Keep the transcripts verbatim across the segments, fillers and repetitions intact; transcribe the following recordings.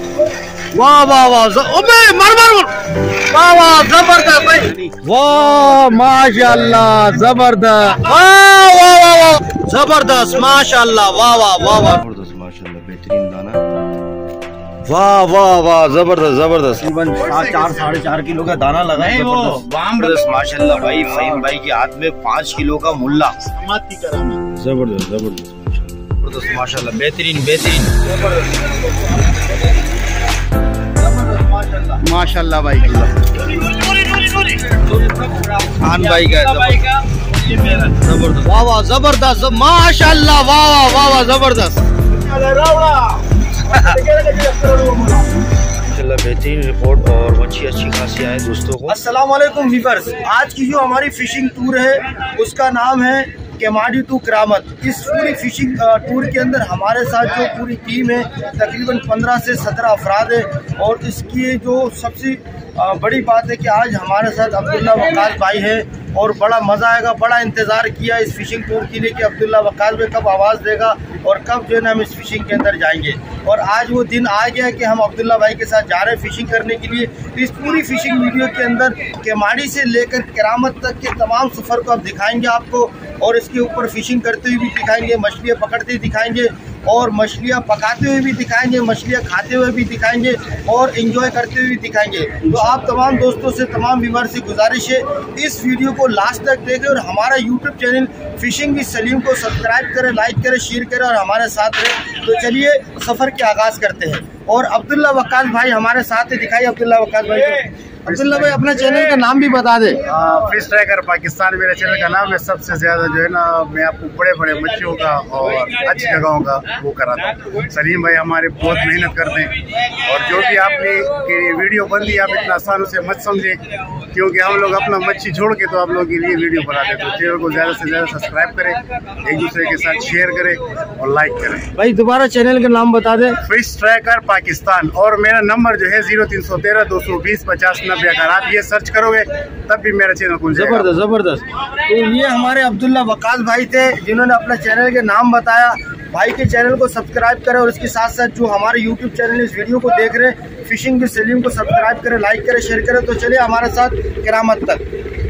वाह वाह वाह, अबे मर मर वाह वाह जबरदस्त भाई, वाह माशाल्लाह जबरदस्त, वाह वाह वाह जबरदस्त माशाल्लाह, वाह वाह वाह वाह जबरदस्त माशाल्लाह, बेहतरीन दाना, वाह वाह वाह जबरदस्त जबरदस्त। तकरीबन चार साढ़े चार किलो का दाना लगा है वो जबरदस्त माशाल्लाह भाई। फहीम भाई के हाथ में पाँच किलो का मुल्ला, जबरदस्त जबरदस्त जबरदस्त माशाल्लाह, बेहतरीन बेहतरीन माशाल्लाह भाई। खान भाई का जबरदस्त, वाह वाह जबरदस्त माशाल्लाह, वाह वाह वाह वाह जबरदस्त माशाल्लाह, बेहतरीन रिपोर्ट और मच्छी अच्छी खासी आए दोस्तों को। अस्सलाम वालेकुम व्यूअर्स, आज की जो हमारी फिशिंग टूर है उसका नाम है केमाडी टू करामत। इस पूरी फिशिंग टूर के अंदर हमारे साथ जो पूरी टीम है तकरीबन पंद्रह से सत्रह अफराद है, और इसकी जो सबसे बड़ी बात है कि आज हमारे साथ अब्दुल्ला वक्कास भाई है, और बड़ा मज़ा आएगा। बड़ा इंतज़ार किया इस फिशिंग टूर के लिए कि अब्दुल्ला वक्कास भाई कब आवाज़ देगा और कब जो है ना हम इस फिशिंग के अंदर जाएंगे, और आज वो दिन आ गया कि हम अब्दुल्ला भाई के साथ जा रहे हैं फिशिंग करने के लिए। इस पूरी फिशिंग वीडियो के अंदर केमाडी से लेकर करामत तक के तमाम सफ़र को हम दिखाएंगे आपको, और इसके ऊपर फिशिंग करते हुए भी दिखाएंगे, मछलियाँ पकड़ते दिखाएंगे, और मछलियाँ पकाते हुए भी दिखाएंगे, मछलियाँ खाते हुए भी दिखाएंगे, और एंजॉय करते हुए भी दिखाएंगे। तो आप तमाम दोस्तों से, तमाम व्यूअर से गुजारिश है इस वीडियो को लास्ट तक देखें, और हमारा YouTube channel fishing with Salim को सब्सक्राइब करें, लाइक करें, शेयर करें, और हमारे साथ रहें। तो चलिए सफ़र के आगाज़ करते हैं, और अब्दुल्ला वक्कास भाई हमारे साथ है। दिखाइए अब्दुल्ला वक्कास भाई को। अब्दुल्ला भाई अपना चैनल का नाम भी बता दे। फिश ट्रैकर पाकिस्तान मेरा चैनल का नाम है। सबसे ज्यादा जो है ना मैं आपको बड़े बड़े मच्छियों का और अच्छी जगहों का वो कराता हूँ। सलीम भाई हमारे बहुत मेहनत करते हैं, और जो भी आपने की वीडियो बन दी आप इतना आसान से मत समझे, क्योंकि हम लोग अपना मच्छी छोड़ के तो आप लोगों के लिए वीडियो बनाते हैं। तो चैनल को ज्यादा से ज्यादा सब्सक्राइब करें, एक दूसरे के साथ शेयर करें और लाइक करें। भाई दोबारा चैनल का नाम बता दे। फिश ट्रैकर पाकिस्तान, और मेरा नंबर जो है जीरो तीन सौ तेरह दो सौ बीस पचास नब्बे। अगर आप ये सर्च करोगे तब भी मेरा चैनल खुल जाएगा। जबरदस्त जबरदस्त। तो ये हमारे अब्दुल्ला वक्कास भाई थे जिन्होंने अपना चैनल के नाम बताया। भाई के चैनल को सब्सक्राइब करें, और इसके साथ साथ जो हमारे यूट्यूब चैनल इस वीडियो को देख रहे हैं फिशिंग विद सलीम को सब्सक्राइब करें, लाइक करें, शेयर करें। तो चलिए हमारे साथ करामत तक।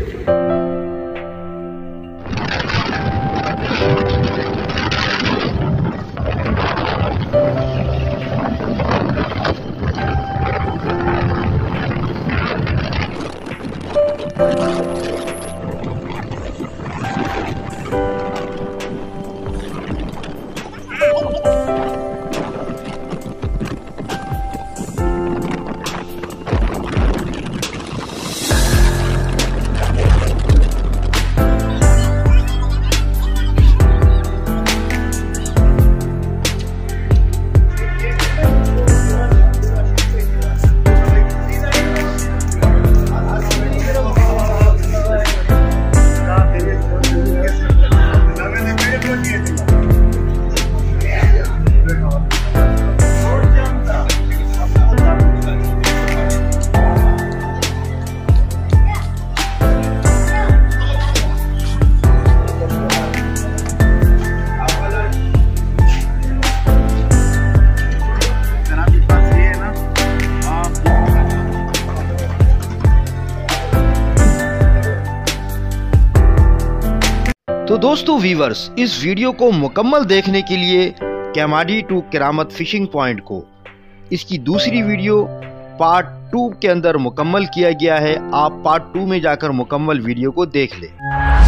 तो दोस्तों व्यूअर्स, इस वीडियो को मुकम्मल देखने के लिए Kemari to Karamat fishing point को इसकी दूसरी वीडियो पार्ट टू के अंदर मुकम्मल किया गया है। आप पार्ट टू में जाकर मुकम्मल वीडियो को देख लें।